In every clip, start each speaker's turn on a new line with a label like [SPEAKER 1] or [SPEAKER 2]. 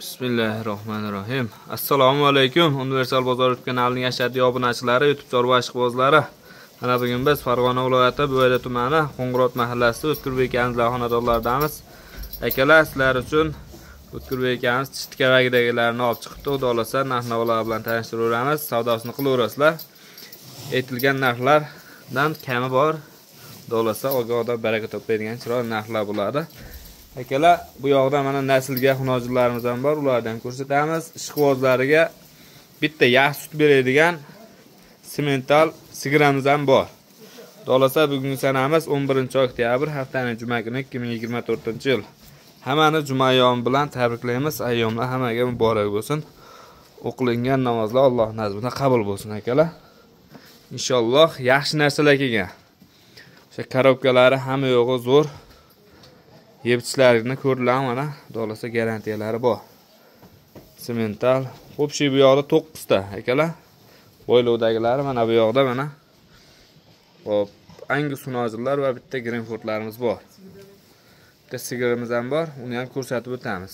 [SPEAKER 1] Bismillahirrohmanirrohim. Assalomu alaykum. Universal bozor kanalining ashaddiy obunachilari, YouTube chorva ishqibozlari. Mana bugun biz Farg'ona viloyati Bo'yda tumani Qo'ng'irot mahallasida O'tkurbek akamiz xonadonlaridamiz. Akalar, sizlar uchun O'tkurbek akamiz chitkaragidagilarini olib chiqibdi. Xudo xolasa narx-navolar bilan tanishtiramiz, savdosini qilaverasizlar. Aytilgan narxlardan kami bor. Xudo xolasa ogohda baraka topadigan chiroyli narxlar bo'ladi. Akalar, bu yoqda mana naslga xunojillarimiz ham bor, ulardan ko'rsatamiz. Ishqibozlariga bitta yaxshi sut beradigan semental sigiramiz ham bor. Xolasa bugungi sanamiz 11-oktyabr, haftaning juma kuni 2024-yil. Hammani juma ayyomi bilan tabriklaymiz. Ayyomlar hammaga muborak bo'lsin. O'qilingan namozlar Alloh nazarida qabul bo'lsin akalar. Inshaalloh yaxshi narsalar kelgan. O'sha korobkalari hamma yo'g'i zo'r. Yebtishlarini ko'rdilar mana, xolasa garantiyalari bor. Semental. Xo'pshi bu yoqda 9 ta akalar. Bo'ylovdagilari mana bu yoqda mana. Xo'p, Angus sunojillar va bitta Greenfordlarimiz bor. Bitta sigirimiz ham bor, uni ham ko'rsatib o'tamiz.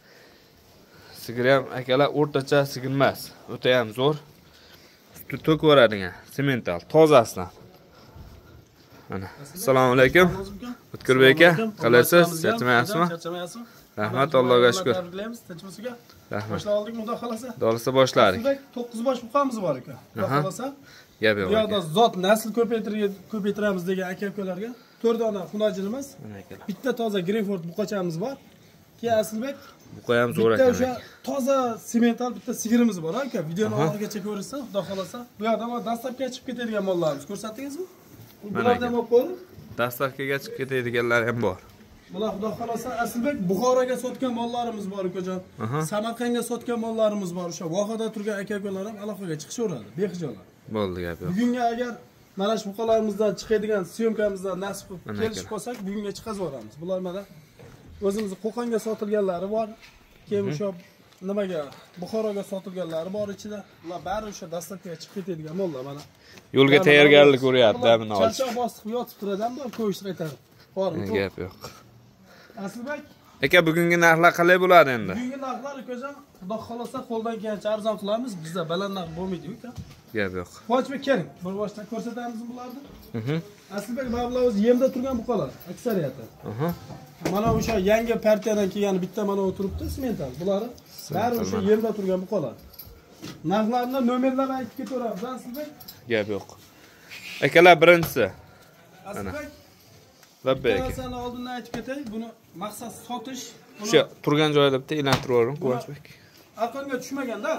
[SPEAKER 1] Sigir ham akalar o'rtacha sigir emas, o'ta ham zo'r. Suti to'k o'radigan, semental, tozasidan. Mana. Assalomu alaykum. O'tkurbek aka, qalaysiz? Charchamayapsizmi?
[SPEAKER 2] Charchamayapsizmi?
[SPEAKER 1] Rahmat, Allohga shukr.
[SPEAKER 2] Tabriklaymiz, tinchmisiga.
[SPEAKER 1] Rahmat.
[SPEAKER 2] Boshlab oldik, xudo xolasa.
[SPEAKER 1] Xolasa boshladik.
[SPEAKER 2] 9 bosh buqamiz bor ekan. Xudo xolasa.
[SPEAKER 1] Gap yo'q.
[SPEAKER 2] Bu yerda zot nasl ko'paytiramiz degan aka-ukalarga 4 dona xunojilimiz. Bitta toza Greenford buqachamiz bor. Keyin Aslbek
[SPEAKER 1] Buqa ham zo'r ekan.
[SPEAKER 2] Bitta o'sha toza semental bitta sigirimiz bor aka. Videoni oxirigacha ko'rasiz, xudo xolasa. Bu yerda ham dastlabga chiqib ketadigan mollarimiz ko'rsatdingizmi? Bulardan olib qo'ying.
[SPEAKER 1] Dastlabkiga chiqib ketadiganlar ham bor.
[SPEAKER 2] Bular xudo xolasa Aslbek Buxoroga sotgan mollarimiz bor ukajon. Samarqandga sotgan mollarimiz bor. O'sha vohada turgan aka-ukalar ham aloqaga chiqishaveradi, bexijolat.
[SPEAKER 1] Bo'ldi gap yo'q.
[SPEAKER 2] Bugunga agar mana shu buqalarimizdan chiqadigan syomkamizdan nasib qilib kelishib qolsak, bugunga chiqazaveramiz. Bular mana o'zimiz Qo'qonga sotilganlari bor. Keyin o'sha nimaga Buxoroga sotilganlari bor ichida. Ular bari o'sha dastlabkiga chiqib ketadigan mollar mana.
[SPEAKER 1] Yo'lga tayyorgarlik ko'ryapti, buni olish.
[SPEAKER 2] Charchoq bosib yotib turadi-da, ko'yish qaytarib.
[SPEAKER 1] Gap yo'q.
[SPEAKER 2] Aslbek
[SPEAKER 1] aka, bugungi narxlar qalay bo'ladi endi?
[SPEAKER 2] Bugungi narxlar ukajon, xudo xolasa qo'ldan kelgancha arzon qilamiz. Bizda baland narx bo'lmaydi uka.
[SPEAKER 1] Gap yo'q.
[SPEAKER 2] Quvonchbek keling, bir boshdan ko'rsatamiz bularni. Aslbek mablag' o'zi yemda turgan buqalar, aksariyati. Mana o'sha yangi partiyadan kelgan bitta mana o'tiribdi, semental. Bular bari o'sha yemda turgan buqalar. Narxlarni nomerlarni aytib ketaveramiz, Aslbek.
[SPEAKER 1] Gap yo'q. Akalar, birinchisi.
[SPEAKER 2] Aslbek
[SPEAKER 1] Labbay aka.
[SPEAKER 2] Narsani oldindan aytib ketay, buni maqsad sotish.
[SPEAKER 1] O'sha turgan joyda bitta aylantirib yuboring, Quvonchbek.
[SPEAKER 2] Arqonga tushmaganda.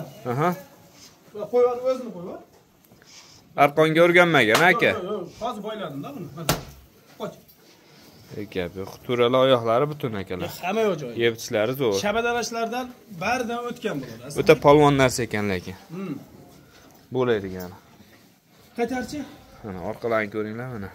[SPEAKER 2] Qo'yib o'zini qo'yib.
[SPEAKER 1] Arqonga o'rganmagan aka.
[SPEAKER 2] Hozir bo'yladim-da buni. Qoch.
[SPEAKER 1] Gap yo'q. To'ralar oyoqlari butun akalar.
[SPEAKER 2] Hamma yo'q joyi.
[SPEAKER 1] Yebtishlari zo'r.
[SPEAKER 2] Shabadarashlardan baridan o'tgan bo'ladi.
[SPEAKER 1] O'ta polvon narsa ekan lekin. Bo'laydigani.
[SPEAKER 2] Qaytarchi?
[SPEAKER 1] Mana orqalarini ko'ringlar mana.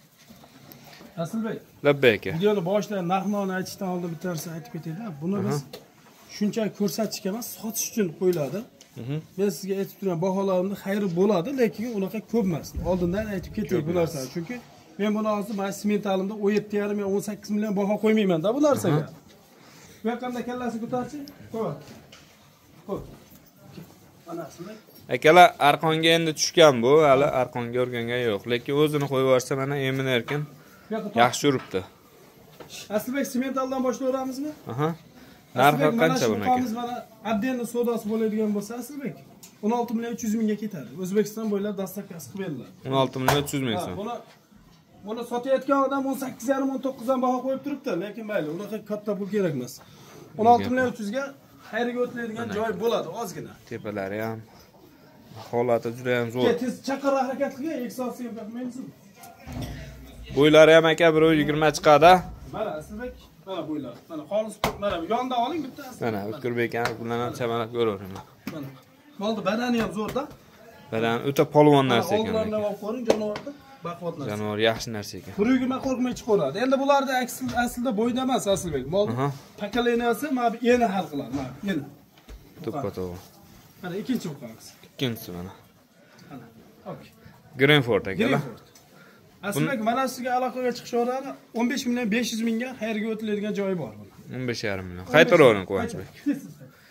[SPEAKER 2] Aslbek.
[SPEAKER 1] Labbay aka.
[SPEAKER 2] Videoni boshidan narxni aytishdan oldin bitta narsa aytib ketaylik. Buni biz shunchaki ko'rsatishga emas, sotish uchun qo'yiladi. Men sizga aytib turgan baholarimni xayri bo'ladi, lekin unaqa ko'p emas. Oldindan aytib ketay bu narsani. Chunki men buni hozir mana sementalimda 17,5 18 million baho qo'ymayman-da bu narsaga. Bu yoqda kallasi ko'tarchi? Qo'y. Qo'y. Mana Aslbek.
[SPEAKER 1] Akalar, arqonga endi tushgan bu, hali arqonga o'rgangan yo'q, lekin o'zini qo'yib yuborsa mana emin erkin yaxshi yuribdi.
[SPEAKER 2] Aslbek sementaldan boshlayveramizmi?
[SPEAKER 1] Narxi qancha buniki?
[SPEAKER 2] Mana addenni savdosi bo'ladigan bo'lsa Aslbek 16 million 300 mingga ketadi. O'zbekiston bo'ylab dastlabkasi qilib beriladi.
[SPEAKER 1] 16 million 300 ming so'm.
[SPEAKER 2] Buni sotayotgan odam 18,5 19 dan baho qo'yib turibdi, lekin mayli, unaqa katta pul kerak emas. 16 million 300 ga xayriga o'tadigan joy bo'ladi, ozgina.
[SPEAKER 1] Tepalari ham holati juda ham zo'r.
[SPEAKER 2] Tez chaqir harakat qilgan, eksosiya qilmaysizmi?
[SPEAKER 1] Bo'ylari ham aka 120 chiqadi.
[SPEAKER 2] Mana Aslbek, mana bo'ylar. Mana xolis mana yonda oling bitta Aslbek.
[SPEAKER 1] Mana O'tkurbek aka bilan ham chamalab ko'raveringlar.
[SPEAKER 2] Mana. Molda badani ham zo'rda.
[SPEAKER 1] Badan o'ta polvon narsa ekan.
[SPEAKER 2] Oldindan olib ko'ring, jonivorda. Baquvvat narsa.
[SPEAKER 1] Jonivor yaxshi narsa ekan.
[SPEAKER 2] 120 qo'rqmay chiqaradi. Endi bularda aslida bo'yda emas Aslbek. Mol pokoleniyasi mana eni hal qiladi, mana eni.
[SPEAKER 1] To'ppa-to'g'ri.
[SPEAKER 2] Mana ikkinchi buqamiz.
[SPEAKER 1] Ikkinchisi mana.
[SPEAKER 2] Mana. Okay.
[SPEAKER 1] Greenford akalar.
[SPEAKER 2] Aslbek mana sizga aloqaga chiqishaveradi. 15 million 500 mingga xayrga o'tiladigan joyi bor buni.
[SPEAKER 1] 15,5 million. Qaytaravering Quvonchbek.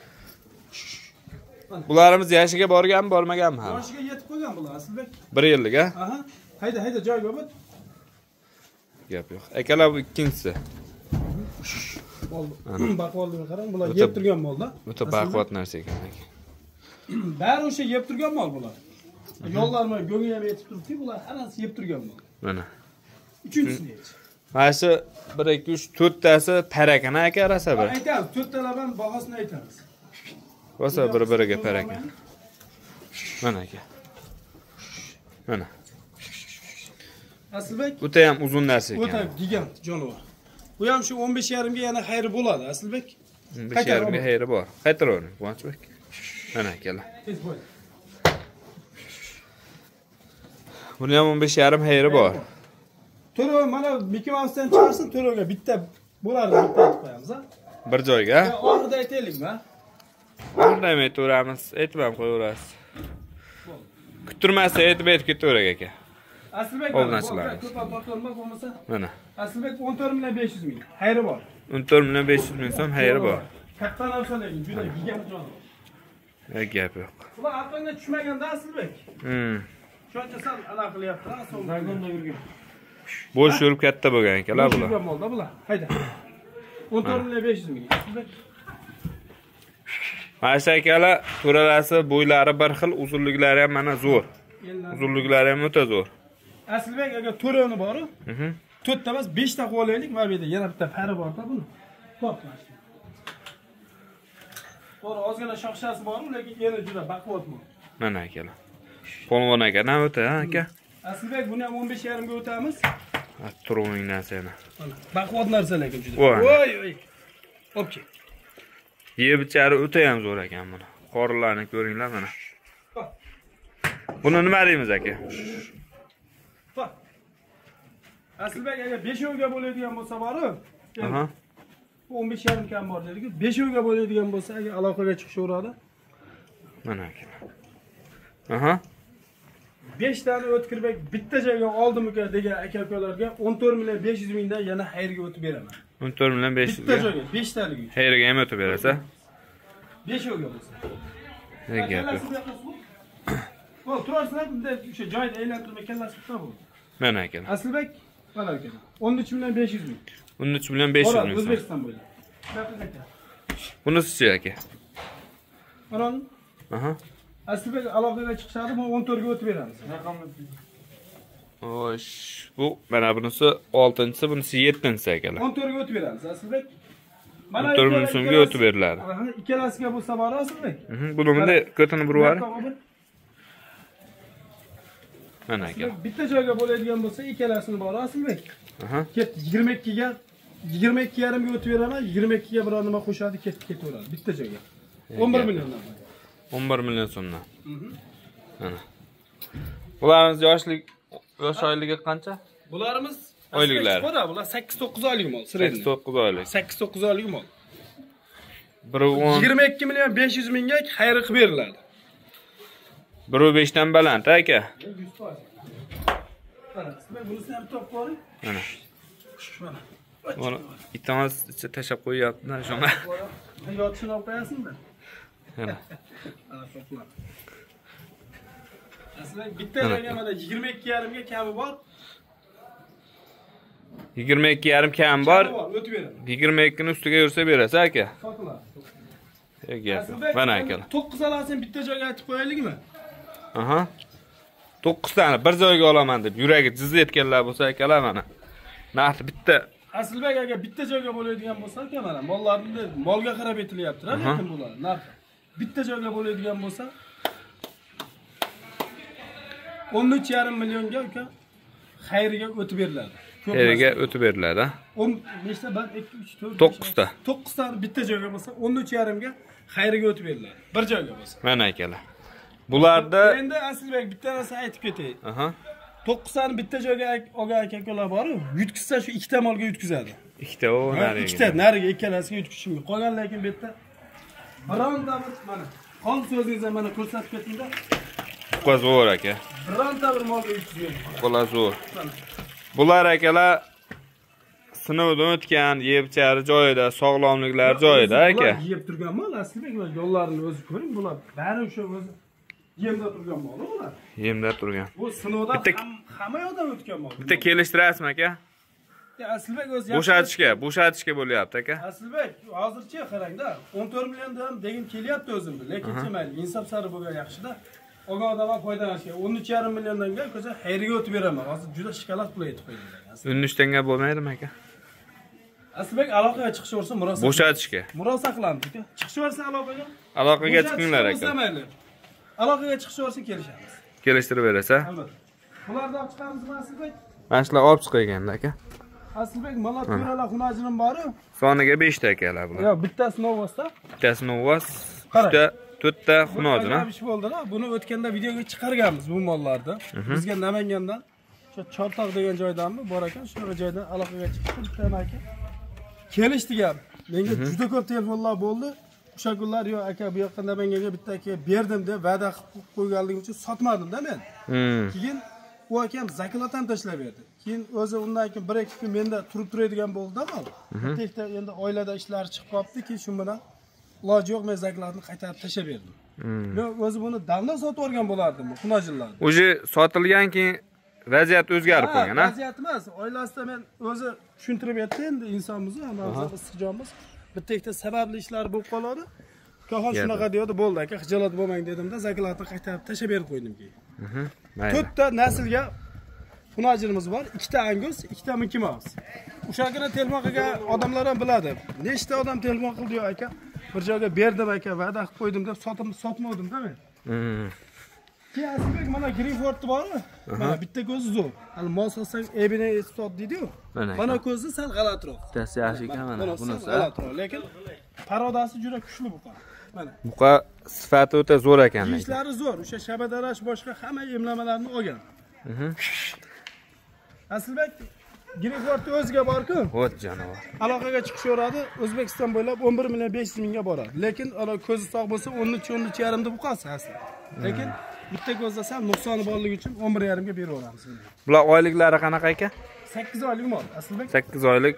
[SPEAKER 1] Bularimiz yashiga borganmi, bormaganmi hali?
[SPEAKER 2] Yoshiga yetib qo'ygan bular Aslbek.
[SPEAKER 1] 1 yillik, ha?
[SPEAKER 2] Aha. Hayda joyga o't.
[SPEAKER 1] Gap yo'q. Akalar bu ikkinchisi.
[SPEAKER 2] Bo'ldi. Baqvoldiga qarang, bular yeb turgan molda.
[SPEAKER 1] O'ta baquvvat narsa ekan.
[SPEAKER 2] Bari o'sha yeb turgan mol bular. Yo'llarma go'ngi ham yetib turibdi, bular hammasi yeb turgan mol.
[SPEAKER 1] Mana.
[SPEAKER 2] Uchinchisi.
[SPEAKER 1] Mana shu 1 2 3 4 tasi parakana aka rasa bir.
[SPEAKER 2] Aytamiz, 4 talar ham bahosini aytamiz.
[SPEAKER 1] Rosa bir-biriga paraka. Mana aka. Mana.
[SPEAKER 2] Aslbek
[SPEAKER 1] O'ta ham uzun narsa ekan.
[SPEAKER 2] o'ta gigant jonivor. Bu ham shu 15.5 ga yana xayri bo'ladi Aslbek.
[SPEAKER 1] 15.5 ga xayri bor. Qaytaravering, Quvonchbek. Mana akalar.
[SPEAKER 2] Tez bo'l.
[SPEAKER 1] Buni ham 15.5 xayri bor.
[SPEAKER 2] To'rov mana Mickey Mouse'dan chiqarsin, to'rovga bitta bo'lardi, bitta aytib qo'yamiz, ha.
[SPEAKER 1] Bir joyga.
[SPEAKER 2] Oxirida aytaylikmi?
[SPEAKER 1] Qanday aytaveramiz? Aytmam qo'yaverasiz. Kutirmasa aytib ketaverak aka.
[SPEAKER 2] Aslbek
[SPEAKER 1] Obunachilarimiz.
[SPEAKER 2] ko'p tortolma bo'lmasa.
[SPEAKER 1] Mana.
[SPEAKER 2] Aslbek 14.500 ming. Xayri bor.
[SPEAKER 1] 14.500 ming so'm xayri bor.
[SPEAKER 2] Katta narsa lekin juda gigant jonivor.
[SPEAKER 1] Gap yo'q.
[SPEAKER 2] Bular aqlga tushmaganda Aslbek. Shuncha sal ana qilyapti, so'ng vagonda yurgan.
[SPEAKER 1] Bo'sh yurib katta bo'lgan ekanlar bular.
[SPEAKER 2] Yurgan molda bular. Hayda. 14.500 ming. Aslbek.
[SPEAKER 1] Mana shu akalar to'ralasi bo'ylari bir xil, uzunliklari ham mana zo'r. Uzunliklari ham o'ta zo'r.
[SPEAKER 2] Aslbek agar to'rovni bor-ku. 4 ta emas, 5 ta qo'yib olaylik. Mana bu yerda yana bitta pari bor-da buni. Topmash. To'g'ri, ozgina shoxshasi bor, lekin yana juda baquvvat mol.
[SPEAKER 1] Mana akalar. Polvon aka, nima o'ta, aka?
[SPEAKER 2] Aslbek buni ham 15.5 ga o'tamiz.
[SPEAKER 1] Turuvingdan seni.
[SPEAKER 2] Baquvvat narsa lekin juda.
[SPEAKER 1] Voy.
[SPEAKER 2] Voy. Opchi.
[SPEAKER 1] Yeb ichari o'ta ham zo'r ekan buni. Qorilarni ko'ringlar mana. Buni nima deymiz aka?
[SPEAKER 2] Aslbek agar 5 oyga bo'ladigan bo'lsa bor-ku.
[SPEAKER 1] Aha.
[SPEAKER 2] 15.5 kam bor dedik. 5 oyga bo'ladigan bo'lsa agar aloqaga chiqishaveradi.
[SPEAKER 1] Mana aka. Aha.
[SPEAKER 2] 5 tani o'tkirbek bitta joyga oldim-ku degan aka-ukalarga 14.500 mingdan yana xayrga o'tib beraman.
[SPEAKER 1] 14.500
[SPEAKER 2] bitta joyga 5 talik.
[SPEAKER 1] Xayriga ham o'tib berasa?
[SPEAKER 2] 5 oyga bo'lsa.
[SPEAKER 1] Gap yo'q.
[SPEAKER 2] Bo'l, turasizlar, bunda o'sha joyda aylantirma kallasi tutsa bo'ldi.
[SPEAKER 1] Mana aka.
[SPEAKER 2] Aslbek, mana aka. 13.500 ming.
[SPEAKER 1] 13.500 ming.
[SPEAKER 2] O'zbekiston bo'ylab.
[SPEAKER 1] Bunisi-chi aka?
[SPEAKER 2] Mana.
[SPEAKER 1] Aha.
[SPEAKER 2] Aslbek aloqaga chiqishadi, bu 14 ga o'tib beramiz. Raqamni.
[SPEAKER 1] Xo'sh, bu mana bunisi 6-chi, bunisi 7-chi akalar.
[SPEAKER 2] 14 ga o'tib beramiz Aslbek.
[SPEAKER 1] 14 ming so'mga o'tib beriladi.
[SPEAKER 2] Aha, ikkalasiga bo'lsa bor Aslbek.
[SPEAKER 1] Buni bunday ko'tini burib yuboring. Mana aka.
[SPEAKER 2] Bitta joyga bo'ladigan bo'lsa, ikkalasini bor Aslbek.
[SPEAKER 1] Aha.
[SPEAKER 2] Ketdi 22 ga 22.5 ga o'tib beraman, 22 ga biror nima qo'shadi, ketaveradi bitta joyga. 11 milliondan.
[SPEAKER 1] 11 million so'mdan. Mana. Bularimiz yosh oyligi qancha?
[SPEAKER 2] Bularimiz
[SPEAKER 1] oyliklari.
[SPEAKER 2] Bular 8-9 oylik mol, sirayli.
[SPEAKER 1] 8-9 oylik.
[SPEAKER 2] 8-9 oylik mol.
[SPEAKER 1] 22
[SPEAKER 2] million 500 mingga xayri qilib beriladi.
[SPEAKER 1] 1.5 dan baland aka.
[SPEAKER 2] 100%. Mana, bunisi ham top bor.
[SPEAKER 1] Mana.
[SPEAKER 2] Mana.
[SPEAKER 1] Mana itamiz ichga tashab qo'yapti-da shunga.
[SPEAKER 2] Yotishini olib qo'yasizmi?
[SPEAKER 1] Mana.
[SPEAKER 2] Ana toplar. Aslida bitta joyga mana 22.5 ga kami bor.
[SPEAKER 1] 22.5 kam bor.
[SPEAKER 2] O'tib beraman.
[SPEAKER 1] 22 ning ustiga yursa berasiz aka.
[SPEAKER 2] Sotiladi.
[SPEAKER 1] Gap. Mana akalar.
[SPEAKER 2] 9 alasin bitta joyga aytib qo'yaylikmi?
[SPEAKER 1] Aha. 9 tani bir joyga olaman deb yuragi jiz etganlar bo'lsa akalar mana. Narxi bitta.
[SPEAKER 2] Aslbek aka bitta joyga bo'ladigan bo'lsa aka mana mollarni molga qarab aytilyapti, lekin bular narx. Bitta joyga bo'ladigan bo'lsa 13.5 millionga aka xayriga o'tib beriladi.
[SPEAKER 1] Xayriga o'tib beriladi.
[SPEAKER 2] 10 nechta? 1 2 3 4
[SPEAKER 1] 9 ta.
[SPEAKER 2] 9 ta bitta joyga bo'lsa 13.5 ga xayriga o'tib beriladi. Bir joyga bo'lsa.
[SPEAKER 1] Mana akalar. Bularda
[SPEAKER 2] endi Aslbek bitta narsa aytib ketay.
[SPEAKER 1] Aha.
[SPEAKER 2] 9 tani bitta joyga olgan aka-ukalar bor-ku, yutkizsa shu ikkita molga yutkizadi.
[SPEAKER 1] Ikkita o nariga.
[SPEAKER 2] Ikkita nariga ikkalasiga yutkizish mumkin. Qolgan lekin bu yerda bironta bir mana qon so'zingizni mana ko'rsatib ketingda.
[SPEAKER 1] Qo'zo'r aka.
[SPEAKER 2] Bironta bir molga yutkizmaydi.
[SPEAKER 1] Qo'zo'r. Bular akalar sinovdan o'tgan, yeb-ichari joyida, sog'lomliklari joyida aka.
[SPEAKER 2] Yeb turgan mol, aslida yo'llarini o'zi ko'ring, bular bari o'sha o'zi yemda turgan mol ular.
[SPEAKER 1] Yemda turgan.
[SPEAKER 2] Bu sinovdan hamma yoqdan o'tgan mol.
[SPEAKER 1] Bitta kelishtirasizmi aka?
[SPEAKER 2] Aslibek o'zi
[SPEAKER 1] bo'shatishga bo'lyapti aka.
[SPEAKER 2] Aslibek, hozircha qarangda, 14 milliondan degim kelyapti o'zimda, lekin mayli, insof sari bo'lgan yaxshida. Olgan odamlar foydalanishga 13,5 milliondan ko'cha xayriga o'tib beraman. Hozir juda shikolat pul aytib qo'yganlar.
[SPEAKER 1] 13 tanga bo'lmaydimi aka?
[SPEAKER 2] Aslibek aloqaga chiqishaversa murosa.
[SPEAKER 1] Bo'shatishga.
[SPEAKER 2] Murosa qilamiz aka. Chiqishaversa aloqaga.
[SPEAKER 1] Aloqaga chiqinglar aka.
[SPEAKER 2] Aloqaga chiqishaversa kelishamiz.
[SPEAKER 1] Kelishtirib berasa?
[SPEAKER 2] Albatta. Bularni olib chiqamizmi Aslibek?
[SPEAKER 1] Mana shular olib chiqilganda aka.
[SPEAKER 2] Aslibek, mana to'ralar xunajinim bor-ku.
[SPEAKER 1] Soniga 5 ta akalar bular.
[SPEAKER 2] Yo'q, bittasi novosda.
[SPEAKER 1] Bittasi novos, 4ta xunojina.
[SPEAKER 2] Ish bo'ldi-da. Buni o'tganda videoga chiqarganmiz bu mollarni. Bizga Namangandan o'sha Chortoq degan joydanmi bor ekan, shu joydan aloqaga chiqib bitta aka. Kelishdik ham. Menga juda ko'p telefonlar bo'ldi. O'sha kunlar yo'q aka, bu yoqqa Namanganga bitta aka berdim deb va'da qilib qo'yganligim uchun sotmadim-da men. Keyin u akam zaklatdan tashlab berdi. Keyin o'zi undan keyin 1-2 kun menda turib turadigan bo'ldi-da. Bitta endi oilada ishlar chiqib qoldi, keyin shu bilan iloji yo'q, men zaklatni qaytarib tashlab berdim. Men o'zi buni davlat sotib olgan bo'lardim bu xunojillarni.
[SPEAKER 1] O'zi sotilgan keyin vaziyat o'zgarib qolgan, ha?
[SPEAKER 2] Vaziyat emas, oilasida men o'zi tushuntirib aytdi endi insonimizni, hamma istiqjonimiz bitta ikkita sababli ishlar bo'lib qoladi. Kahon shunaqa deydi, bo'ldi aka, xijolat bo'lmang dedimda, zaklatni qaytarib tashlab berib qo'ydim keyin. Mayli. 4 ta naslga xunojilimiz bor, 2 ta Angus, 2 ta Mickey Mouse. O'shagina telefon qilgan odamlar ham biladi. Nechta odam telefon qildi aka? Bir joyga berdim aka, va'da qilib qo'ydim deb sotmadim-da men. Keyin Aslibek mana Greenford bormi? Mana bitta ko'zi zo'r. Hali mol sotsang ebine sot deydi-ku. Mana ko'zi sal g'alatroq.
[SPEAKER 1] Bittasi yaxshi ekan mana bunisi.
[SPEAKER 2] G'alatroq, lekin parodasi juda kuchli buqa. Mana.
[SPEAKER 1] Buqa sifati o'ta zo'r ekan.
[SPEAKER 2] Ishlari zo'r. O'sha shabadarash boshqa hamma emlamalarni olgan. Aslibek Greenfordning o'ziga bor-ku.
[SPEAKER 1] O't jonivor.
[SPEAKER 2] Aloqaga chiqishaveradi, O'zbekiston bo'ylab 11 million 500 mingga boradi. Lekin ana ko'zi sog' bo'lsa 13,5 deb buqasi asli. Lekin bitta ko'zda ham nuqsoni borligi uchun 11,5 ga beraveramiz.
[SPEAKER 1] Bular oyliklari qanaqa ekan?
[SPEAKER 2] 8 oylik mol, Aslibek.
[SPEAKER 1] 8 oylik.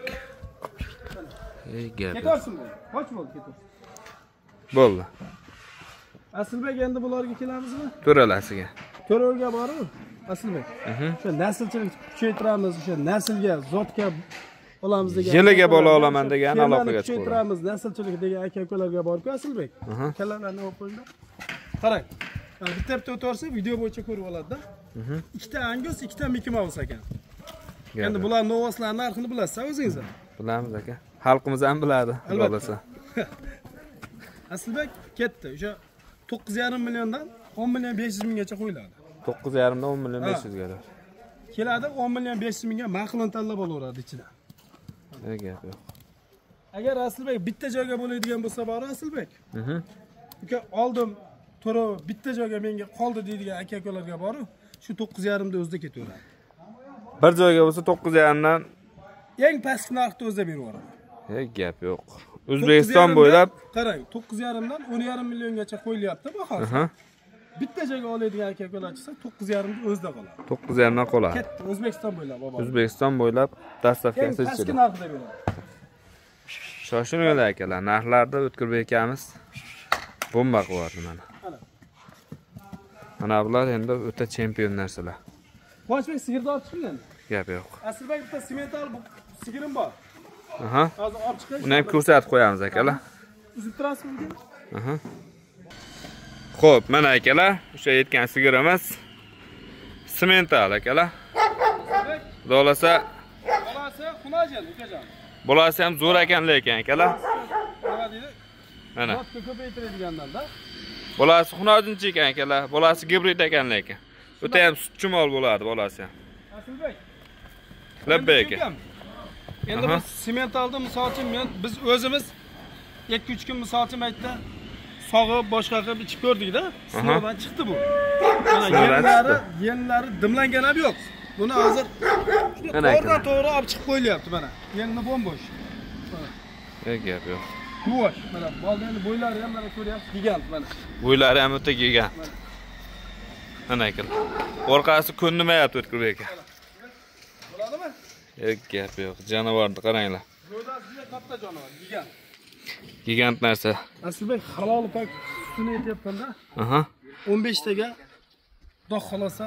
[SPEAKER 1] Gap.
[SPEAKER 2] Ketarsin bu. Qoch bo'ldi, ketarsin.
[SPEAKER 1] Bo'ldi.
[SPEAKER 2] Aslibek endi bularga kelamizmi?
[SPEAKER 1] To'ralasiga.
[SPEAKER 2] To'ralga bormi? Aslibek. O'sha naslchilik kuchaytiramiz, o'sha naslga, zotga olamiz degan.
[SPEAKER 1] Yiliga bola olaman degan aloqaga chiqamiz.
[SPEAKER 2] Kuchaytiramiz, naslchilik degan aka-ukalarga borku Aslibek. Kallalarni olib qo'yinglar. Qarang. Bitta o'tsa video bo'yicha ko'rib oladi-da. 2 ta Angus, 2 ta Mickey Mouse ekan. Endi bular novoslar narxini bilasiz o'zingiz ham.
[SPEAKER 1] Bilamiz aka. Xalqimiz ham biladi, bo'lsa.
[SPEAKER 2] Aslibek ketdi. O'sha 9,5 milliondan 10 million 500 minggacha qo'yiladi.
[SPEAKER 1] 9,5 dan 10 million 500 ga.
[SPEAKER 2] Keladi 10 million 500 mingga ma'qulon tanlab olaveradi ichidan.
[SPEAKER 1] Gap yo'q.
[SPEAKER 2] Agar Aslibek bitta joyga bo'ladigan bo'lsa bor Aslibek. Uka oldim, to'ra bitta joyga menga qoldi deydigan aka-ukalarga boru, shu 9,5 da o'zida ketaveradi.
[SPEAKER 1] Bir joyga bo'lsa 9,5 dan
[SPEAKER 2] eng pastki narxda o'zida beraveradi.
[SPEAKER 1] Gap yo'q. O'zbekiston bo'ylab
[SPEAKER 2] qarang, 9,5 dan 10,5 milliongacha qo'yilyapti bahosi. Bitta joyga oladigan aka-ukalar chiqsa 9,5 da o'zida qoladi.
[SPEAKER 1] 9,5 dan qoladi.
[SPEAKER 2] Katta O'zbekiston bo'ylab baba.
[SPEAKER 1] O'zbekiston bo'ylab dastavkasi
[SPEAKER 2] ichida. Pastki narxda beradi.
[SPEAKER 1] Shoshilinglar akalar, narxlarda O'tkirbek akamiz bomba qilyapti mana. Mana bular endi o'ta chempion narsalar.
[SPEAKER 2] Quvonchbek sigirni olib chiqing.
[SPEAKER 1] Gap yo'q.
[SPEAKER 2] Aslibek bitta semental sigirim bor. Hozir olib chiqing.
[SPEAKER 1] Uni ham ko'rsatib qo'yamiz akalar.
[SPEAKER 2] Uzib turasizmi?
[SPEAKER 1] Xo'p, mana akalar, o'sha yetgan sigirimiz semental akalar. Bo'lsa, xunojil ukajon. Bo'lsa ham zo'r ekan lekin akalar.
[SPEAKER 2] Nima deydi?
[SPEAKER 1] Mana.
[SPEAKER 2] Ko'paytiradigandan-da.
[SPEAKER 1] Bolasi xunojinchi ekan akalar, bolasi gibrid ekan lekin. O'ta ham sutchi mol bo'ladi bolasi ham.
[SPEAKER 2] Aslibek.
[SPEAKER 1] Labbek.
[SPEAKER 2] Endi biz sementalda misol uchun biz o'zimiz 2-3 kun misol uchun aytdi, sog'ib boshqa qilib ichib ko'rdik-da. Sinovdan chiqdi bu. Mana yenlari dimlangan ham yo'q. Buni hozir to'g'ri olib chiqib qo'yilyapti mana. Yenni bo'mbo'sh.
[SPEAKER 1] Gap yo'q.
[SPEAKER 2] Yuvosh. Mana bollarni bo'ylari ham mana ko'ryapsiz, gigant mana.
[SPEAKER 1] Bo'ylari ham o'ta gigant. Mana akalar. Orqasi ko'nmayapti O'tkirbek aka.
[SPEAKER 2] Bo'ladimi?
[SPEAKER 1] Gap yo'q. Jonivorni qaranglar.
[SPEAKER 2] Go'dasiga katta jonivor, gigant.
[SPEAKER 1] Gigant narsa.
[SPEAKER 2] Aslbek halol pak sutini aytyapman-da.
[SPEAKER 1] Aha.
[SPEAKER 2] 15 taga xudo xolasa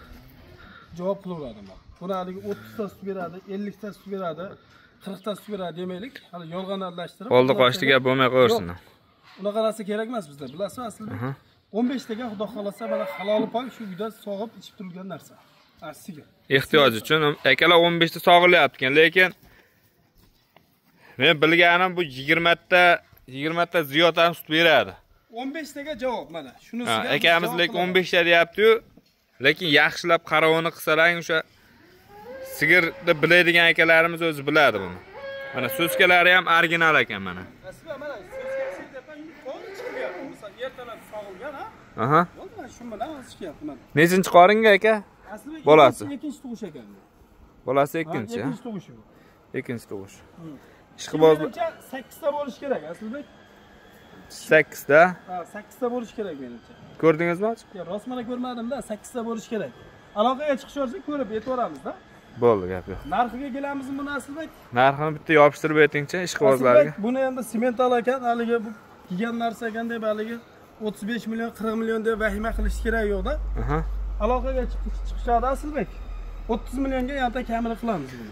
[SPEAKER 2] javob qilaveradi. Buni haligi 30 ta sut beradi, 50 ta sut beradi, 40 ta sut beradi demaylik. Hali yolg'on aralashtirib.
[SPEAKER 1] Oldi qochdi gap bo'lmay qo'ysin.
[SPEAKER 2] Unaqa narsa kerak emas bizda. Bilasizmi Aslbek? 15 taga xudo xolasa mana halol pak shu uyda sog'ib ichib turgan narsa. Sigir. Ehtiyoj
[SPEAKER 1] uchun akalar 15 ta sog'ilyapti ekan, lekin men bilganim bu 20 ta ziyod ham sut beradi.
[SPEAKER 2] 15 taga javob mana. Shunisiga.
[SPEAKER 1] Akamiz lekin 15 ta deyapti-yu, lekin yaxshilab qarovini qilsalar o'sha sigirni biladigan akalarimiz o'zi biladi buni. Mana so'zkalari ham original ekan mana.
[SPEAKER 2] Aslida mana so'zkasi depan qo'l chiqyapti. Misol ertalab sog'ilgan, ha?
[SPEAKER 1] Aha.
[SPEAKER 2] Bo'ldi, shu bilan chiqyapti mana.
[SPEAKER 1] Nechinchi qoringa aka?
[SPEAKER 2] Aslida
[SPEAKER 1] bolasi.
[SPEAKER 2] Ikkinchi tug'ish ekan.
[SPEAKER 1] Bolasi ikkinchi.
[SPEAKER 2] Ikkinchi tug'ish.
[SPEAKER 1] Ikkinchi tug'ish. Ishqibozlar
[SPEAKER 2] 8 ta bo'lish kerak aslida.
[SPEAKER 1] 8 ta?
[SPEAKER 2] Ha, 8 ta bo'lish kerak menimcha.
[SPEAKER 1] Ko'rdingizmi?
[SPEAKER 2] Yo'q, rostmana ko'rmadim-da, 8 ta bo'lish kerak. Aloqaga chiqish olsa ko'rib aytib-o'ramiz-da.
[SPEAKER 1] Bo'ldi, gap yo'q.
[SPEAKER 2] Narxiga kelamizmi buni Aslbek?
[SPEAKER 1] Narxini bitta yopishtirib aytingchi ishqibozlarga.
[SPEAKER 2] Buni endi semental ekan, haligi bu degan narsa ekan deb haligi 35 million, 40 million deb vahima qilish kerak yo'q-da.
[SPEAKER 1] Aha.
[SPEAKER 2] Aloqaga chiqishadi Aslbek. 30 millionga yana kamini qilamiz buni.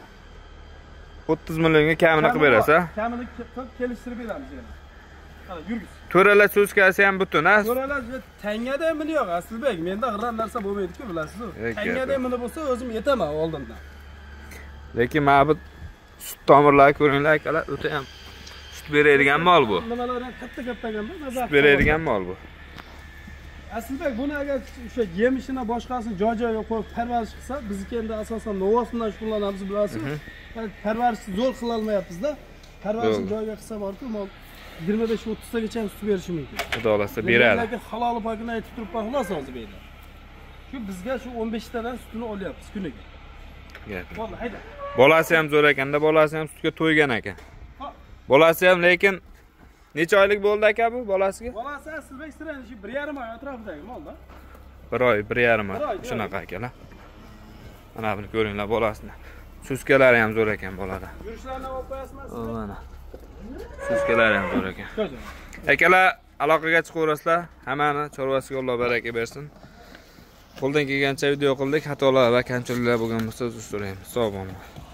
[SPEAKER 1] 30 millionga kamini qilib berasa?
[SPEAKER 2] Kamini qilib kelishtirib beramiz yana. Hadi yurgis.
[SPEAKER 1] To'ralar so'zkasi ham butun, ha?
[SPEAKER 2] To'ralar tangada mini yo'q Aslbek. Menda g'irran narsa bo'lmaydi-ku, bilasizmi? Tangada mini bo'lsa o'zim yetaman oldindan.
[SPEAKER 1] Lekin mana bu sut tomirlari ko'ringlar akalar, o'ta ham sut beradigan mol bu.
[SPEAKER 2] Nimalar ham katta-katta ekan-da, nazorat.
[SPEAKER 1] Beradigan mol bu.
[SPEAKER 2] Aslida buni agar o'sha yemishini boshqasini joy-joyiga qo'yib parvarish qilsa, bizniki endi asosan novosdan shug'ullanamiz, bilasizmi? Parvarishni zo'r qila olmayapmiz-da. Parvarishni joyiga qilsa borku, mol 25-30 tagacha sut berishi mumkin.
[SPEAKER 1] Xudo xolasa beradi.
[SPEAKER 2] Lekin halol pokini aytib turibman, xulosa hozir beylar. Shu bizga shu 15 tadan sutini olyapmiz kuniga. Bo'ldi, hayda.
[SPEAKER 1] Bolasi ham zo'r ekanda, bolasi ham sutga to'ygan ekan. Bolasi ham lekin necha oylik bo'ldi aka bu bolasiga?
[SPEAKER 2] Bolasi Aslbek sirani shu 1,5 oy atrofidagi molda.
[SPEAKER 1] 1 oy, 1,5 oy. Shunaqa akalar. Mana buni ko'ringlar bolasini. Suskalari ham zo'r ekan bolada.
[SPEAKER 2] Yurishlarini olib qo'yasizmi?
[SPEAKER 1] Mana. Suskalari ham zo'r ekan. Akalar aloqaga chiqaverasizlar. Hammani chorvasiga Alloh baraka bersin. Qo'ldan kelgancha video qildik. Xatolar va kamchiliklar bo'lgan bo'lsa uzr so'raymiz. Sog' bo'linglar.